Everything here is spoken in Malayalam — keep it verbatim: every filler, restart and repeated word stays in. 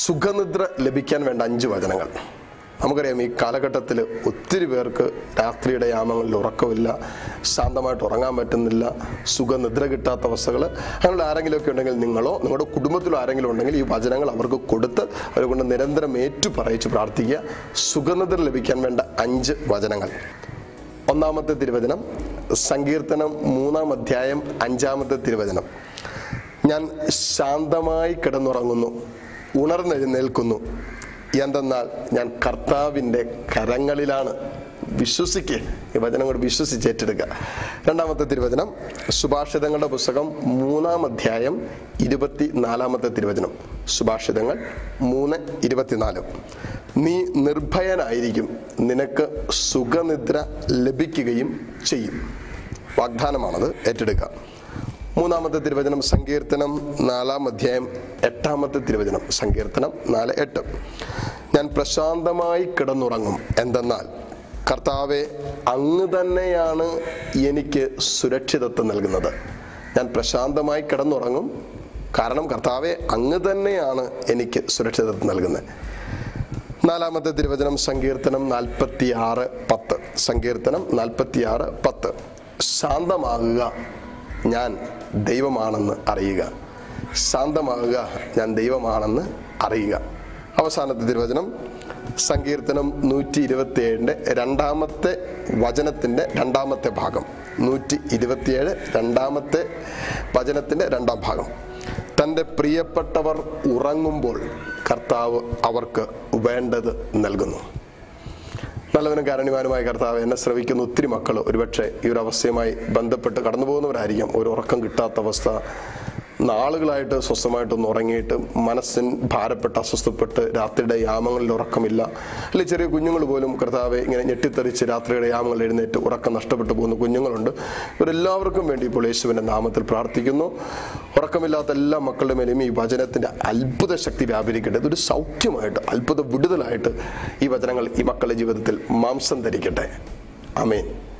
സുഖനിദ്ര ലഭിക്കാൻ വേണ്ട അഞ്ച് വചനങ്ങൾ. നമുക്കറിയാം ഈ കാലഘട്ടത്തിൽ ഒത്തിരി പേർക്ക് രാത്രിയുടെ യാമങ്ങളിൽ ഉറക്കമില്ല, ശാന്തമായിട്ട് ഉറങ്ങാൻ പറ്റുന്നില്ല, സുഖനിദ്ര കിട്ടാത്ത അവസ്ഥകൾ. അങ്ങനെയുള്ള ആരെങ്കിലുമൊക്കെ ഉണ്ടെങ്കിൽ നിങ്ങളോ നിങ്ങളുടെ കുടുംബത്തിലോ ആരെങ്കിലും ഉണ്ടെങ്കിൽ ഈ വചനങ്ങൾ അവർക്ക് കൊടുത്ത് അവരെ കൊണ്ട് നിരന്തരം ഏറ്റു പറയിച്ച് പ്രാർത്ഥിക്കുക. സുഖനിദ്ര ലഭിക്കാൻ വേണ്ട അഞ്ച് വചനങ്ങൾ. ഒന്നാമത്തെ തിരുവചനം സങ്കീർത്തനം മൂന്നാം അധ്യായം അഞ്ചാമത്തെ തിരുവചനം. ഞാൻ ശാന്തമായി കിടന്നുറങ്ങുന്നു, ഉണർന്നെഴുന്നേൽക്കുന്നു, എന്തെന്നാൽ ഞാൻ കർത്താവിൻ്റെ കരങ്ങളിലാണ്. വിശ്വസിക്കുക, ഈ വചനം കൊണ്ട് വിശ്വസിച്ച് ഏറ്റെടുക്കുക. രണ്ടാമത്തെ തിരുവചനം സുഭാഷിതങ്ങളുടെ പുസ്തകം മൂന്നാം അധ്യായം ഇരുപത്തി നാലാമത്തെ തിരുവചനം. സുഭാഷിതങ്ങൾ മൂന്ന് ഇരുപത്തിനാല്. നീ നിർഭയനായിരിക്കും, നിനക്ക് സുഖനിദ്ര ലഭിക്കുകയും ചെയ്യും. വാഗ്ദാനമാണത്, ഏറ്റെടുക്കുക. മൂന്നാമത്തെ തിരുവചനം സങ്കീർത്തനം നാലാം അധ്യായം എട്ടാമത്തെ തിരുവചനം. സങ്കീർത്തനം നാല് എട്ട്. ഞാൻ പ്രശാന്തമായി കിടന്നുറങ്ങും, എന്തെന്നാൽ കർത്താവെ അങ്ങ് തന്നെയാണ് എനിക്ക് സുരക്ഷിതത്വം നൽകുന്നത്. ഞാൻ പ്രശാന്തമായി കിടന്നുറങ്ങും, കാരണം കർത്താവെ അങ്ങ് തന്നെയാണ് എനിക്ക് സുരക്ഷിതത്വം നൽകുന്നത്. നാലാമത്തെ തിരുവചനം സങ്കീർത്തനം നാൽപ്പത്തി ആറ് പത്ത്. സങ്കീർത്തനം നാൽപ്പത്തി ആറ് പത്ത്. ശാന്തമാകുക, ഞാൻ ദൈവമാണെന്ന് അറിയുക. ശാന്തമാകുക, ഞാൻ ദൈവമാണെന്ന് അറിയുക. അവസാനത്തെ തിരുവചനം സങ്കീർത്തനം നൂറ്റി ഇരുപത്തി ഏഴിൻ്റെ രണ്ടാമത്തെ വചനത്തിൻ്റെ രണ്ടാമത്തെ ഭാഗം. നൂറ്റി ഇരുപത്തിയേഴ് രണ്ടാമത്തെ വചനത്തിൻ്റെ രണ്ടാം ഭാഗം. തൻ്റെ പ്രിയപ്പെട്ടവർ ഉറങ്ങുമ്പോൾ കർത്താവ് അവർക്ക് വേണ്ടത് നൽകുന്നു. നല്ലവനും കാരുണ്യവാനുമായ കർത്താവ്, എന്നെ ശ്രവിക്കുന്ന ഒത്തിരി മക്കൾ ഒരുപക്ഷെ ഈ ഒരു അവസ്ഥയുമായി ബന്ധപ്പെട്ട് കടന്നു പോകുന്നവരായിരിക്കാം. ഒരു ഉറക്കം കിട്ടാത്ത അവസ്ഥ, നാളുകളായിട്ട് സ്വസ്ഥമായിട്ടൊന്ന് ഉറങ്ങിയിട്ട് മനസ്സിന് ഭാരപ്പെട്ട് അസ്വസ്ഥപ്പെട്ട് രാത്രിയുടെ യാമങ്ങളിൽ ഉറക്കമില്ല. അല്ലെങ്കിൽ ചെറിയ കുഞ്ഞുങ്ങൾ പോലും കർത്താവെ ഇങ്ങനെ ഞെട്ടിത്തെറിച്ച് രാത്രിയുടെ യാമങ്ങളിൽ എഴുന്നേറ്റ് ഉറക്കം നഷ്ടപ്പെട്ടു പോകുന്ന കുഞ്ഞുങ്ങളുണ്ട്. ഇവരെല്ലാവർക്കും വേണ്ടി ഇപ്പോൾ യേശുവിൻ്റെ നാമത്തിൽ പ്രാർത്ഥിക്കുന്നു. ഉറക്കമില്ലാത്ത എല്ലാ മക്കളുടെ മേലും ഈ വചനത്തിൻ്റെ അത്ഭുത ശക്തി വ്യാപരിക്കട്ടെ. ഇതൊരു സൗഖ്യമായിട്ട്, അത്ഭുത വിടുതലായിട്ട് ഈ വചനങ്ങൾ ഈ മക്കളുടെ ജീവിതത്തിൽ മാംസം ധരിക്കട്ടെ. ആമേൻ.